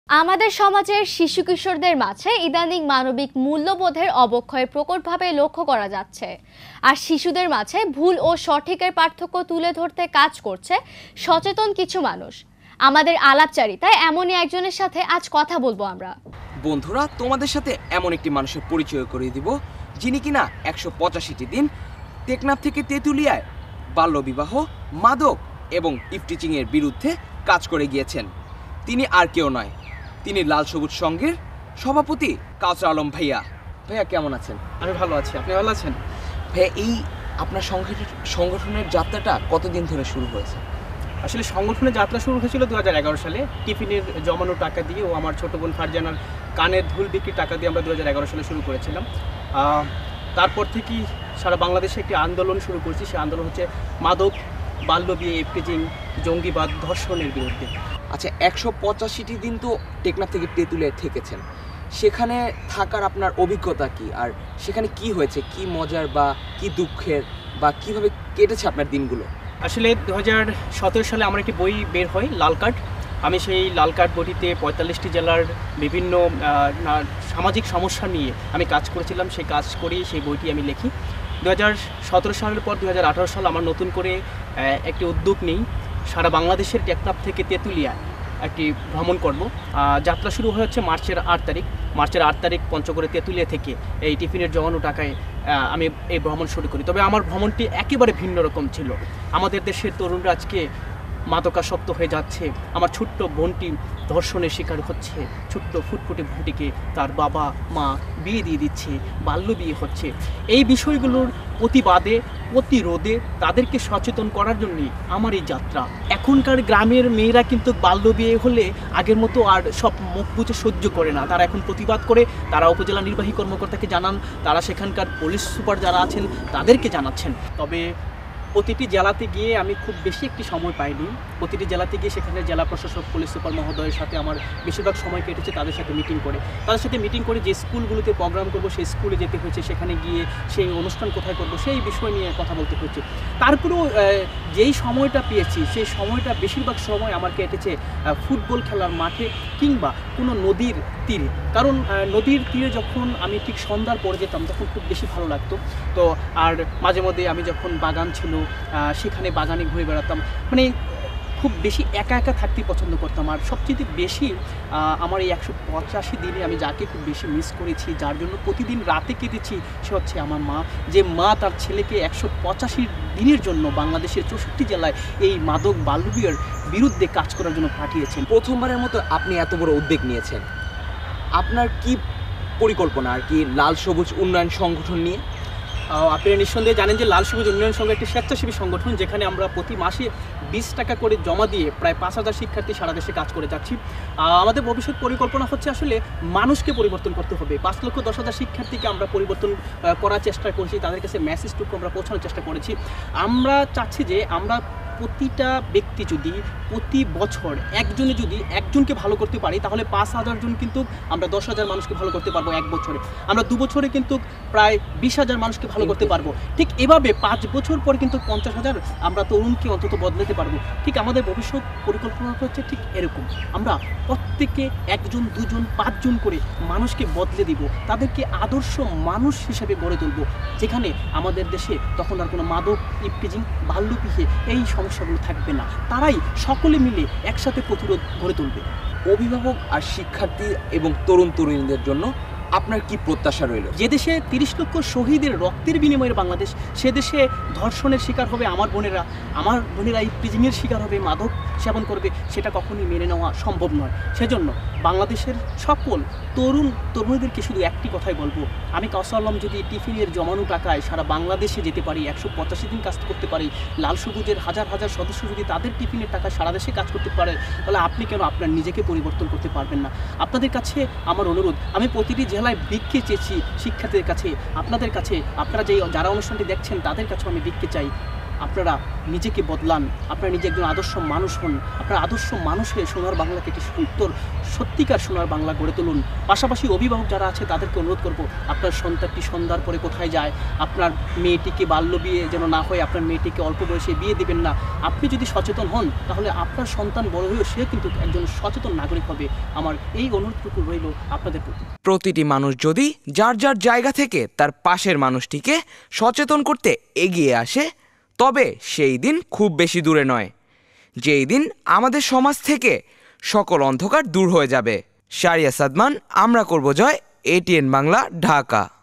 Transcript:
আমাদের সমাজের শিশু কিশোরদের মাঝে ইদানিং মানবিক মূল্যবোধের অবক্ষয় প্রকটভাবে লক্ষ্য করা যাচ্ছে। আর শিশুদের মাঝে ভুল ও সঠিকের পার্থক্য তুলে ধরতে কাজ করছে সচেতন কিছু মানুষ। আমাদের আলাপচারিতায় এমনই একজনের সাথে আজ কথা বলবো আমরা। বন্ধুরা, তোমাদের সাথে এমন একটি মানুষের পরিচয় করিয়ে দিব, যিনি কিনা ১৮৫টি দিন টেকনাফ থেকে তেঁতুলিয়ায় বাল্যবিবাহ, মাদক এবং ইফটিচিং এর বিরুদ্ধে কাজ করে গিয়েছেন। তিনি আর কেউ নয়, তিনি লাল সবুজ সংঘের সভাপতি কাউসার আলম ভাইয়া। ভাইয়া কেমন আছেন? আমি ভালো আছি, আপনি ভালো আছেন? ভাইয়া, এই আপনার সংগঠনের যাত্রাটা কতদিন ধরে শুরু হয়েছে? আসলে সংগঠনের যাত্রা শুরু হয়েছিল 2011 সালে। টিফিনের জমানো টাকা দিয়ে ও আমার ছোটো বোন ফারজানার কানের ধুল বিক্রির টাকা দিয়ে আমরা 2011 সালে শুরু করেছিলাম। তারপর থেকেই সারা বাংলাদেশে একটি আন্দোলন শুরু করেছি। সেই আন্দোলন হচ্ছে মাদক, বাল্যবিয়ে, ইফটিজিং, জঙ্গিবাদ, ধর্ষণের বিরুদ্ধে। আচ্ছা, ১৮৫টি দিন তো টেকনাফ থেকে তেঁতুলিয়ায় থেকেছেন, সেখানে থাকার আপনার অভিজ্ঞতা কি? আর সেখানে কি হয়েছে, কি মজার বা কি দুঃখের, বা কিভাবে কেটেছে আপনার দিনগুলো? আসলে 2017 সালে আমার একটি বই বের হয়, লাল কার্ড। আমি সেই লাল কার্ড বইটিতে 45টি জেলার বিভিন্ন সামাজিক সমস্যা নিয়ে আমি কাজ করেছিলাম। সেই কাজ করেই সেই বইটি আমি লিখি। 2017 সালের পর 2018 সাল আমার নতুন করে একটি উদ্যোগ নেই, সারা বাংলাদেশের টেকনাফ থেকে তেঁতুলিয়া একটি ভ্রমণ করব। যাত্রা শুরু হচ্ছে মার্চের 8 তারিখ। মার্চের 8 তারিখ পঞ্চগড়ে তেঁতুলিয়া থেকে এই টিফিনের জমানো টাকায় আমি এই ভ্রমণ শুরু করি। তবে আমার ভ্রমণটি একেবারে ভিন্ন রকম ছিল। আমাদের দেশের তরুণরা আজকে মাদকাসক্ত হয়ে যাচ্ছে, আমার ছোট্ট বোনটি ধর্ষণের শিকার হচ্ছে, ছোট্ট ফুটফুটে বোনটিকে তার বাবা মা বিয়ে দিয়ে দিচ্ছে, বাল্য বিয়ে হচ্ছে। এই বিষয়গুলোর প্রতিবাদে, প্রতিরোধে, তাদেরকে সচেতন করার জন্যই আমার এই যাত্রা। এখনকার গ্রামের মেয়েরা কিন্তু বাল্য বিয়ে হলে আগের মতো আর সব মুখ বুঝে সহ্য করে না, তারা এখন প্রতিবাদ করে। তারা উপজেলা নির্বাহী কর্মকর্তাকে জানান, তারা সেখানকার পুলিশ সুপার যারা আছেন তাদেরকে জানাচ্ছেন। তবে প্রতিটি জেলাতে গিয়ে আমি খুব বেশি একটি সময় পাইনি। প্রতিটি জেলাতে গিয়ে সেখানে জেলা প্রশাসক, পুলিশ সুপার মহোদয়ের সাথে আমার বেশিরভাগ সময় কেটেছে তাদের সাথে মিটিং করে যে স্কুলগুলোতে প্রোগ্রাম করব সেই স্কুলে যেতে হয়েছে, সেখানে গিয়ে সেই অনুষ্ঠান কোথায় করব সেই বিষয় নিয়ে কথা বলতে হচ্ছে। তারপরেও যেই সময়টা পেয়েছি সেই সময়টা বেশিরভাগ সময় আমার কেটেছে ফুটবল খেলার মাঠে কিংবা কোনো নদীর তীরে। কারণ নদীর তীরে যখন আমি ঠিক সন্ধ্যার পরে যেতাম তখন খুব বেশি ভালো লাগতো। তো আর মাঝে মধ্যে আমি যখন বাগান ছিল সেখানে বাগানে ঘুরে বেড়াতাম, মানে খুব বেশি একা একা থাকতে পছন্দ করতাম। আর সবচেয়ে বেশি আমার এই ১৮৫ দিনে আমি যাকে খুব বেশি মিস করেছি, যার জন্য প্রতিদিন রাতে কেটেছি, সে হচ্ছে আমার মা। যে মা তার ছেলেকে ১৮৫ দিনের জন্য বাংলাদেশের ৬৪ জেলায় এই মাদক বাল্যবিয়ের বিরুদ্ধে কাজ করার জন্য পাঠিয়েছেন। প্রথমবারের মতো আপনি এত বড় উদ্যোগ নিয়েছেন, আপনার কি পরিকল্পনা আর কি লাল সবুজ উন্নয়ন সংগঠন নিয়ে? আপনারা নিঃসন্দেহে জানেন যে লাল সবুজ উন্নয়ন সংঘ একটি স্বেচ্ছাসেবী সংগঠন, যেখানে আমরা প্রতি মাসে 20 টাকা করে জমা দিয়ে প্রায় 5,000 শিক্ষার্থী সারা দেশে কাজ করে যাচ্ছি। আমাদের ভবিষ্যৎ পরিকল্পনা হচ্ছে আসলে মানুষকে পরিবর্তন করতে হবে। 5,10,000 শিক্ষার্থীকে আমরা পরিবর্তন করার চেষ্টা করেছি, তাদের কাছে মেসেজটুকু আমরা পৌঁছানোর চেষ্টা করেছি। আমরা চাচ্ছি যে আমরা প্রতিটা ব্যক্তি যদি প্রতি বছর একজনকে ভালো করতে পারি, তাহলে 5,000 জন কিন্তু আমরা 10,000 মানুষকে ভালো করতে পারবো এক বছরে। আমরা 2 বছরে কিন্তু প্রায় 20,000 মানুষকে ভালো করতে পারবো। ঠিক এভাবে 5 বছর পরে কিন্তু 50,000 আমরা তরুণকে অন্তত বদলাতে পারবো। ঠিক আমাদের ভবিষ্যৎ পরিকল্পনা হচ্ছে ঠিক এরকম। আমরা প্রত্যেকে 1 জন 2 জন 5 জন করে মানুষকে বদলে দিব, তাদেরকে আদর্শ মানুষ হিসেবে গড়ে তুলব, যেখানে আমাদের দেশে তখন আর কোনো মাদক, ইফটিজিং, বাল্যবিয়ে এই সমস্যাগুলো থাকবে না। তারাই সকলে মিলে একসাথে প্রতিরোধ গড়ে তুলবে। অভিভাবক আর শিক্ষার্থী এবং তরুণ তরুণীদের জন্য আপনার কি প্রত্যাশা রইল? যে দেশে 30 লক্ষ শহীদের রক্তের বিনিময়ে বাংলাদেশ, সে দেশে ধর্ষণের শিকার হবে আমার বোনেরা ইফটিজিংয়ের শিকার হবে, মাদক সেবন করবে, সেটা কখনোই মেনে নেওয়া সম্ভব নয়। সেজন্য বাংলাদেশের সকল তরুণীদেরকে শুধু একটি কথাই বলবো, আমি কাউসার আলম যদি টিফিনের জমানো টাকায় সারা বাংলাদেশে যেতে পারি, ১৮৫ দিন কাজ করতে পারি, লাল সবুজের হাজার হাজার সদস্য যদি তাদের টিফিনের টাকায় সারা দেশে কাজ করতে পারে, তাহলে আপনি কেন আপনার নিজেকে পরিবর্তন করতে পারবেন না? আপনাদের কাছে আমার অনুরোধ, আমি প্রতিটি জেলায় ভিক্ষে চেয়েছি শিক্ষার্থীদের কাছে, আপনাদের কাছে, আপনারা যারা অনুষ্ঠানটি দেখছেন তাদের কাছেও আমি ভিক্ষে চাই। আপনারা নিজেকে বদলান, আপনারা নিজে একজন আদর্শ মানুষ হন, আপনারা আদর্শ মানুষ হয়ে সোনার বাংলাকে একটি সুন্দর সত্যিকার সোনার বাংলা গড়ে তুলুন। পাশাপাশি অভিভাবক যারা আছে তাদেরকে অনুরোধ করব, আপনার সন্তানটি সন্ধ্যার পরে কোথায় যায়, আপনার মেয়েটিকে বাল্য বিয়ে যেন না হয়, আপনার মেয়েটিকে অল্প বয়সে বিয়ে দিবেন না। আপনি যদি সচেতন হন তাহলে আপনার সন্তান বড় হয়েও সে কিন্তু একজন সচেতন নাগরিক হবে। আমার এই অনুরোধটুকু রইল আপনাদের প্রতি। প্রতিটি মানুষ যদি যার যার জায়গা থেকে তার পাশের মানুষটিকে সচেতন করতে এগিয়ে আসে, তবে সেই দিন খুব বেশি দূরে নয়, যেই দিন আমাদের সমাজ থেকে সকল অন্ধকার দূর হয়ে যাবে। শারিয়া সাদমান, আমরা করব জয়, এটিএন বাংলা, ঢাকা।